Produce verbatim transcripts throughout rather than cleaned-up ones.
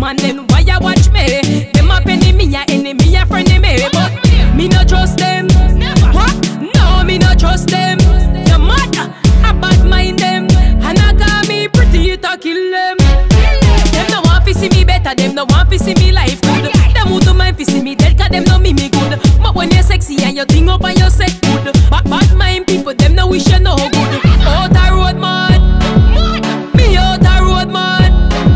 man, then why you watch me? Them a penny me a enemy a friend me, but me no trust them. What? No, me no trust them. You mad? I bad mind them, and I got me pretty to kill them. Them no want to see me better, them no want to see me life good. Them who don't mind to see me dead, cause them no me me good. But when you're sexy and you think up and you set good, bad, bad mind people, them no wish you no good. Out the road man, me out the road man,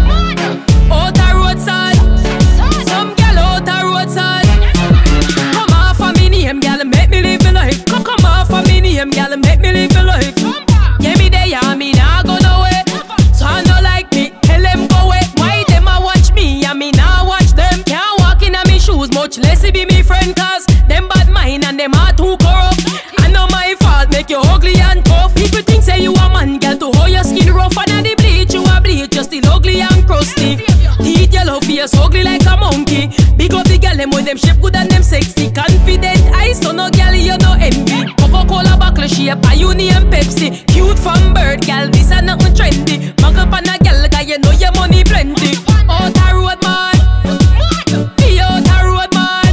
out the road side. Some gal out the road side. Come off of me name, gal, make me live my life. Come, come off of me name, gal, make me live my life. Yeah, me there, yeah, me nah go nowhere. So I no like me, tell them go away. Why them a watch me, and me nah watch them. Can't walk in a me shoes, much less be me friend, cause them bad mind and them are too corrupt. I know my fault, make you ugly and tough. People think say you a man, girl, to hold your skin rough. And the bleach, you a bleach, just still ugly and crusty. Teeth yellow face, ugly like a monkey. Big up the girl, them with them shape good and them sexy. Confident eyes, so no girl, you no envy. Coca-Cola buckle shape, a uni and Pepsi. Cute from bird, girl, this a nothing trendy. Mark up on a girl, cause you know your money plenty. Out the road, man. Be out the road, man.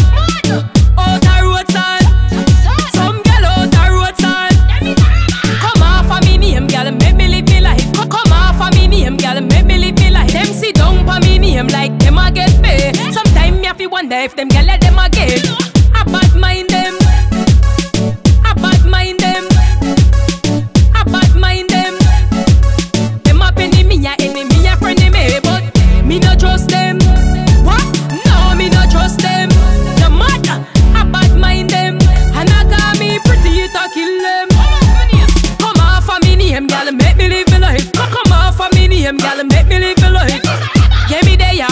Out the road, son. Some girl out the road, son. Come off of me name, girl, make me live me life. Come off of me name, girl, make me live me life. Them sit down for me name like them a get paid. Sometimes me have to wonder if them girl let them again. I bad mind them. I bad mind them. I bad mind them. Them a penny me a enemy a friend me, but me no trust them. What? No, me no trust them. The mad, I bad mind them, and I got me pretty to kill them. Come off of me name, girl, make me live my life. Come off of me name, girl, make me live my life. Yeah, me there, yeah,